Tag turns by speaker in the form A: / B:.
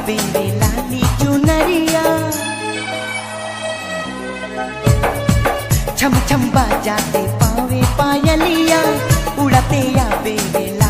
A: बेरे लाली चुनरिया, छम छम बाजाते पावे पायलिया, उड़ाते या बेरे